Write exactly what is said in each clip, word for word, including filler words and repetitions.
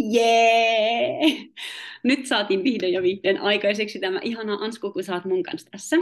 Jee! Nyt saatiin vihdoin ja vihdoin aikaiseksi tämä ihana Ansku, kun sä oot mun kanssa tässä.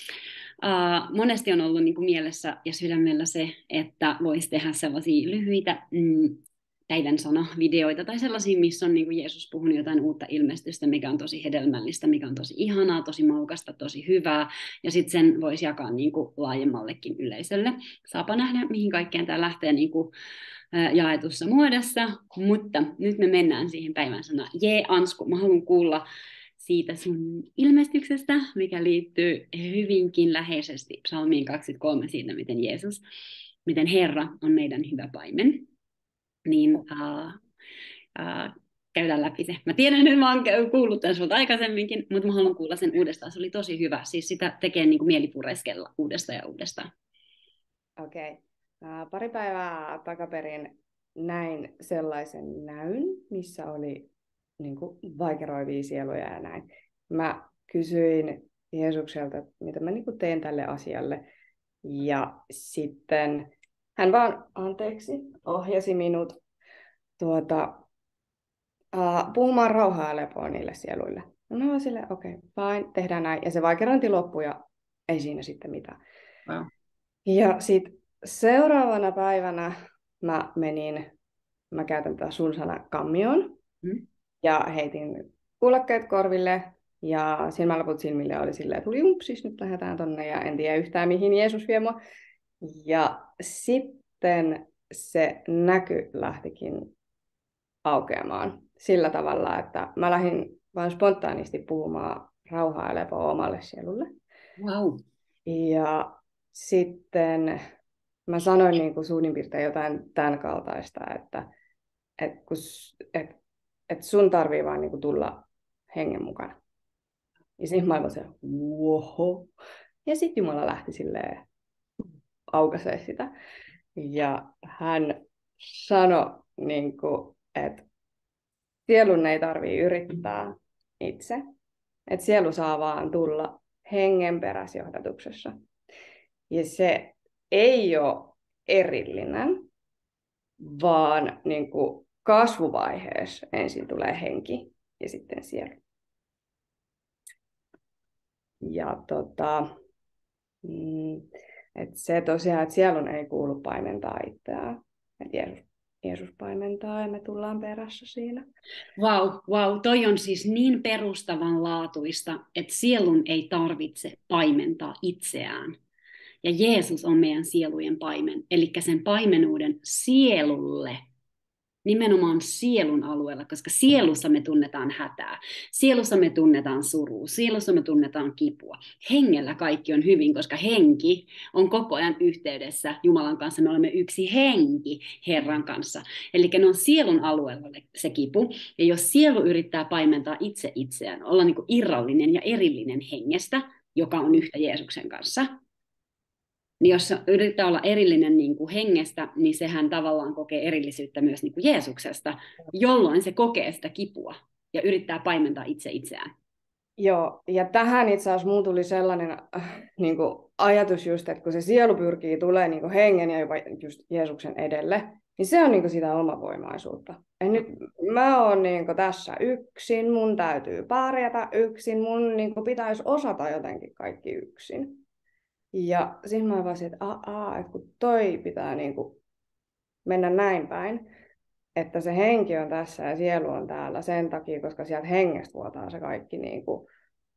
Uh, monesti on ollut niin kuin mielessä ja sydämellä se, että voisi tehdä sellaisia lyhyitä mm, päivän sana-videoita tai sellaisia, missä on niin kuin Jeesus puhunut jotain uutta ilmestystä, mikä on tosi hedelmällistä, mikä on tosi ihanaa, tosi maukasta, tosi hyvää, ja sitten sen voisi jakaa niin kuin laajemmallekin yleisölle. Saapa nähdä, mihin kaikkeen tämä lähtee niin kuin jaetussa muodossa, mutta nyt me mennään siihen päivän sanaan. Jee, Ansku, mä haluan kuulla siitä sun ilmestyksestä, mikä liittyy hyvinkin läheisesti psalmiin kaksikymmentäkolme siitä, miten Jeesus, miten Herra on meidän hyvä paimen. Niin uh, uh, käydään läpi se. Mä tiedän, että mä oon kuullut tämän sulta aikaisemminkin, mutta mä haluan kuulla sen uudestaan. Se oli tosi hyvä. Siis sitä tekee niin kuin mieli pureskella uudestaan ja uudestaan. Okei. Okay. Uh, pari päivää takaperin näin sellaisen näyn, missä oli niin kuin vaikeroivia sieluja ja näin. Mä kysyin Jeesukselta, mitä mä niin kuin teen tälle asialle. Ja sitten hän vaan, anteeksi, ohjasi minut tuota, uh, puhumaan rauhaa ja lepoa niille sieluille. No mä vaan silleen, okei, okay, fine, tehdään näin. Ja se vaikerointi loppui ja ei siinä sitten mitään. Wow. Ja sitten seuraavana päivänä mä menin, mä käytän tätä sun sana kammioon, mm. ja heitin kuulokkeet korville, ja silmälaput silmille oli silleen, että tuli umpsis, nyt lähdetään tonne, ja en tiedä yhtään mihin Jeesus vie mua. Ja sitten se näky lähtikin aukeamaan sillä tavalla, että mä lähdin vain spontaanisti puhumaan rauhaa ja lepoa omalle sielulle. Wow. Ja sitten mä sanoin niin kuin suurin piirtein jotain tämän kaltaista, että et, et, et sun tarvii vaan niin kuin tulla hengen mukana. Ja siinä mä olin se, wow. Ja sitten Jumala lähti silleen aukaisee sitä. Ja hän sanoi, niin kuin, että sielun ei tarvii yrittää itse. Että sielu saa vaan tulla hengen peräsjohdatuksessa. Ja se ei ole erillinen, vaan niin kuin kasvuvaiheessa ensin tulee henki ja sitten sielu. Ja tota, että se tosiaan, että sielun ei kuulu paimentaa itseään. Että Jeesus, Jeesus paimentaa ja me tullaan perässä siinä. Vau, wow, wow. Toi on siis niin perustavanlaatuista, että sielun ei tarvitse paimentaa itseään. Ja Jeesus on meidän sielujen paimen, eli sen paimenuuden sielulle, nimenomaan sielun alueella, koska sielussa me tunnetaan hätää, sielussa me tunnetaan surua, sielussa me tunnetaan kipua. Hengellä kaikki on hyvin, koska henki on koko ajan yhteydessä Jumalan kanssa, me olemme yksi henki Herran kanssa. Eli ne on sielun alueella se kipu, ja jos sielu yrittää paimentaa itse itseään, olla niin kuin irrallinen ja erillinen hengestä, joka on yhtä Jeesuksen kanssa, niin jos yrittää olla erillinen niin kuin hengestä, niin sehän tavallaan kokee erillisyyttä myös niin kuin Jeesuksesta, jolloin se kokee sitä kipua ja yrittää paimentaa itse itseään. Joo, ja tähän itse asiassa mulla tuli sellainen äh, niin kuin ajatus just, että kun se sielu pyrkii tulee niin kuin hengen ja jopa just Jeesuksen edelle, niin se on niin kuin sitä omavoimaisuutta. Ja nyt mä oon niin kuin tässä yksin, mun täytyy pärjätä yksin, mun niin kuin pitäisi osata jotenkin kaikki yksin. Ja sitten mä vaan että aa, että kun toi pitää niinku mennä näin päin, että se henki on tässä ja sielu on täällä sen takia, koska sieltä hengestä vuotaa se kaikki niinku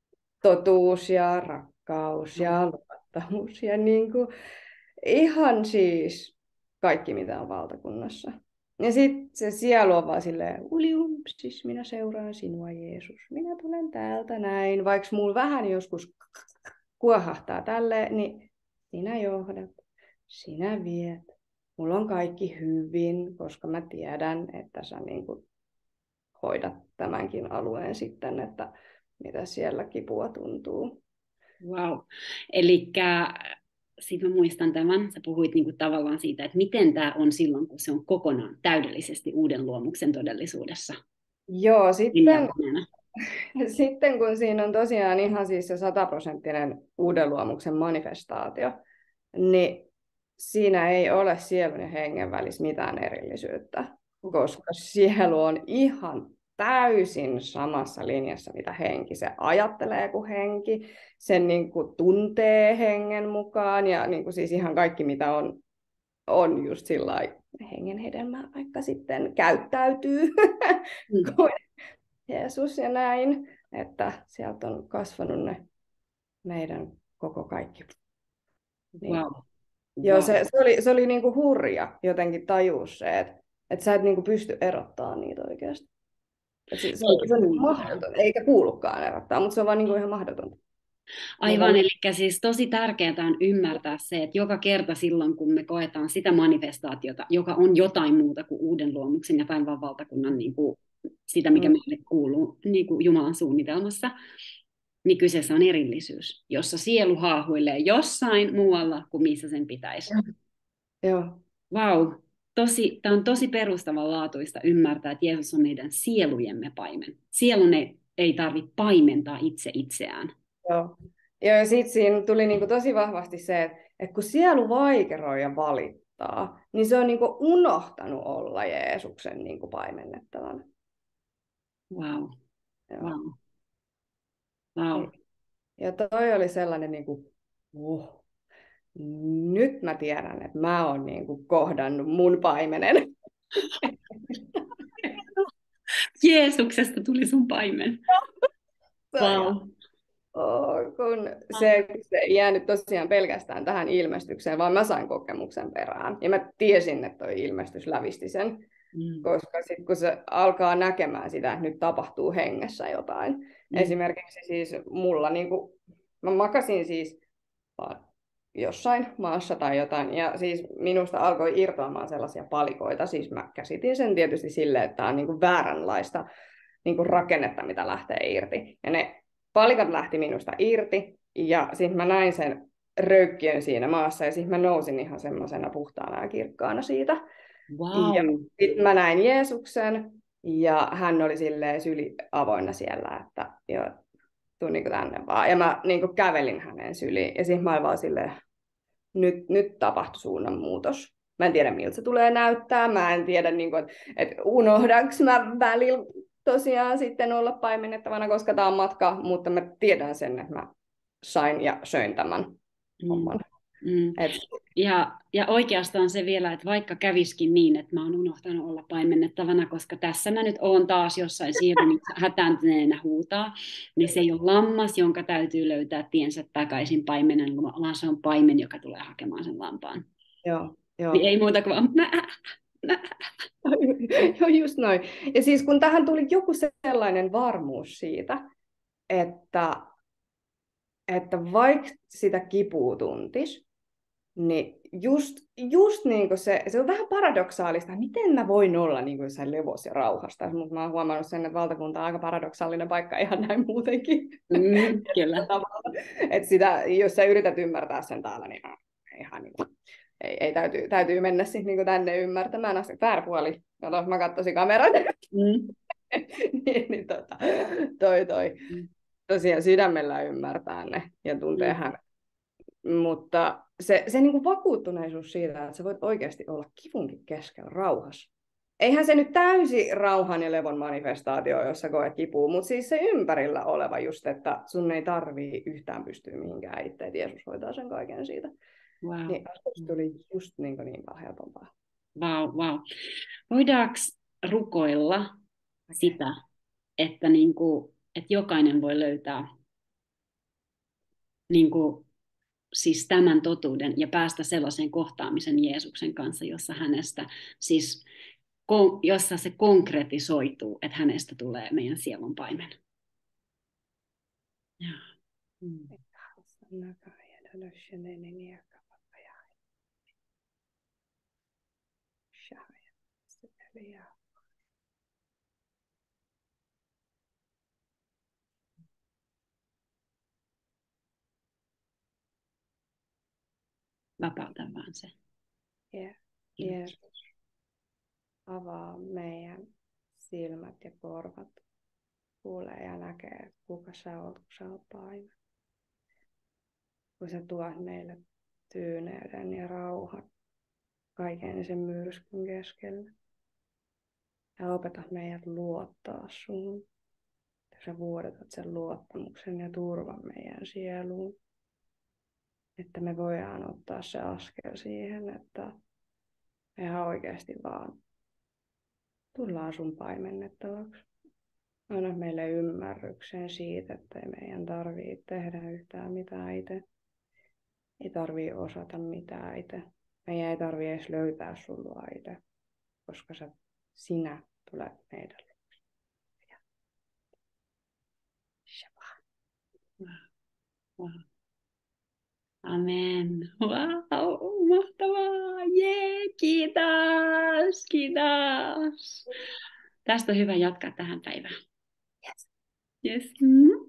totuus ja rakkaus ja luottamus ja niinku ihan siis kaikki, mitä on valtakunnassa. Ja sitten se sielu on vaan silleen, uliumpsis, minä seuraan sinua Jeesus, minä tulen täältä näin, vaikka mulla vähän joskus kuohahtaa tälleen, niin sinä johdat, sinä viet. Mulla on kaikki hyvin, koska mä tiedän, että sä niin kuin hoidat tämänkin alueen sitten, että mitä siellä kipua tuntuu. Wow. Elikkä sitten mä muistan tämän, sä puhuit niinku tavallaan siitä, että miten tämä on silloin, kun se on kokonaan täydellisesti uuden luomuksen todellisuudessa. Joo, sitten, sitten kun siinä on tosiaan ihan siis se sataprosenttinen uuden luomuksen manifestaatio, niin siinä ei ole sielun ja hengen välissä mitään erillisyyttä. koska sielu on ihan täysin samassa linjassa, mitä henki. Se ajattelee kuin henki, sen niin kuin tuntee hengen mukaan ja niin kuin siis ihan kaikki, mitä on, on just sillä hengen hedelmää, vaikka sitten käyttäytyy Mm. kuin Jeesus ja näin, että sieltä on kasvanut ne meidän koko kaikki. Niin. Wow. Joo, Wow. se, se oli, se oli niinku hurja jotenkin tajus se, että et sä et niinku pysty erottamaan niitä oikeasti. Et se, se, Eikä se on niinku kuulukaan. mahdoton, eikä kuulukaan erottaa, mutta se on vaan niinku ihan mahdotonta. Mulla Aivan, on... eli siis tosi tärkeää on ymmärtää se, että joka kerta silloin, kun me koetaan sitä manifestaatiota, joka on jotain muuta kuin uuden luomuksen ja taivaan valtakunnan niin kuin sitä, mikä Mm. meille kuuluu niin kuin Jumalan suunnitelmassa, niin kyseessä on erillisyys, jossa sielu haahuilee jossain muualla kuin missä sen pitäisi. Joo. Vau, tosi, tämä on tosi perustavanlaatuista ymmärtää, että Jeesus on meidän sielujemme paimen. Sielun ei, ei tarvitse paimentaa itse itseään. Joo. Joo, ja sitten siinä tuli niinku tosi vahvasti se, että et kun sielu vaikeroi ja valittaa, niin se on niinku unohtanut olla Jeesuksen niinku paimennettavana. Wow, Joo. wow, wow. Ja toi oli sellainen, niin kuin, uh, nyt mä tiedän, että mä oon niin kuin kohdannut mun paimenen. Jeesuksesta tuli sun paimen. Ja, Wow. oh, kun se, se ei jäänyt tosiaan pelkästään tähän ilmestykseen, vaan mä sain kokemuksen perään. Ja mä tiesin, että toi ilmestys lävisti sen, Mm. koska sitten kun se alkaa näkemään sitä, että nyt tapahtuu hengessä jotain. Mm. Esimerkiksi siis mulla, niin kuin, mä makasin siis jossain maassa tai jotain, ja siis minusta alkoi irtoamaan sellaisia palikoita, siis mä käsitin sen tietysti silleen, että tämä on niin kuin vääränlaista niin kuin rakennetta, mitä lähtee irti, ja ne palikat lähti minusta irti, ja sitten mä näin sen röykkiön siinä maassa, ja sitten mä nousin ihan semmoisena puhtaana ja kirkkaana siitä, Wow. ja sitten mä näin Jeesuksen, ja hän oli silleen syli avoinna siellä, että joo, tuu niin tänne vaan, ja mä niin kuin kävelin hänen syliin, ja sitten mä olin vaan silleen, nyt, nyt tapahtui suunnanmuutos. Mä en tiedä, miltä se tulee näyttää. Mä en tiedä, niin kuin, että unohdaks mä välillä tosiaan sitten olla paimennettavana, koska tämä on matka, mutta mä tiedän sen, että mä sain ja söin tämän Mm. homman. Mm. Et... Ja, ja oikeastaan se vielä, että vaikka käviskin niin, että mä oon unohtanut olla paimennettavana, koska tässä mä nyt oon taas jossain siirrynyt hätääntyneenä huutaa, niin se ei ole lammas, jonka täytyy löytää tiensä takaisin paimenen, vaan se on paimen, joka tulee hakemaan sen lampaan. Joo, joo. Niin ei muuta kuin vaan mä, mä. Joo, just noin. Ja siis kun tähän tuli joku sellainen varmuus siitä, että, että vaikka sitä kipua tuntisi, niin just, just niin kuin se, se on vähän paradoksaalista, miten mä voin olla niin kuin jossain levossa ja rauhassa, mutta mä oon huomannut sen, että valtakunta on aika paradoksaalinen paikka ihan näin muutenkin. Mm, kyllä. Että sitä, jos sä yrität ymmärtää sen täällä, niin ihan niin kuin, ei, ei täytyy, täytyy mennä sitten niin kuin tänne ymmärtämään asti. Vääräpuoli, kato, mä katsoisin kameran. Mm. niin, niin tota, toi toi. Mm. Tosiaan sydämellä ymmärtää ne ja tuntee Mm. hänet. Mutta se, se niin kuin vakuuttuneisuus siitä, että sä voit oikeasti olla kivunkin keskellä rauhassa. Eihän se nyt täysi rauhan ja levon manifestaatio, jossa koet kipua, mutta siis se ympärillä oleva just, että sun ei tarvii yhtään pystyä mihinkään itse, että Jeesus hoitaa sen kaiken siitä. Wow. Niin asioista tuli just niin, niin paljon helpompaa. Wow, wow. Voidaanko rukoilla sitä, että, niin kuin, että jokainen voi löytää niin kuin, siis tämän totuuden ja päästä sellaiseen kohtaamisen Jeesuksen kanssa, jossa hänestä siis kon, jossa se konkretisoituu, että hänestä tulee meidän sielun paimen. Ja. Mm. Vapauta vaan se. Yeah. Jeesus, avaa meidän silmät ja korvat, kuulee ja näkee, kuka sä oot, kun sä oot paimen. Kun sä tuot meille tyyneyden ja rauhan kaiken sen myrskyn keskellä. Ja opeta meidät luottaa suun. Ja sä vuodatat sen luottamuksen ja turvan meidän sieluun. Että me voidaan ottaa se askel siihen, että me ihan oikeasti vaan tullaan sun paimennettavaksi. Anna meille ymmärryksen siitä, että ei meidän tarvitse tehdä yhtään mitään itse. Ei tarvitse osata mitään itse. Meidän ei tarvitse edes löytää sun luo itse, koska sä, sinä tulet meidän luokse. Wow. Amen. Wow, mahtavaa. Jee, kiitos, kiitos. Tästä on hyvä jatkaa tähän päivään. Yes. Yes. Mm.